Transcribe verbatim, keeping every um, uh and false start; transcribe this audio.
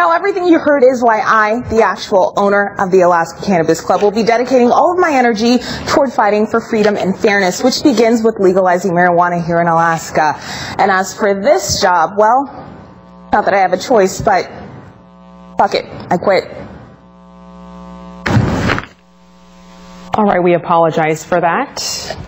Now, everything you heard is why I, the actual owner of the Alaska Cannabis Club, will be dedicating all of my energy toward fighting for freedom and fairness, which begins with legalizing marijuana here in Alaska. And as for this job, well, not that I have a choice, but fuck it, I quit. All right, we apologize for that.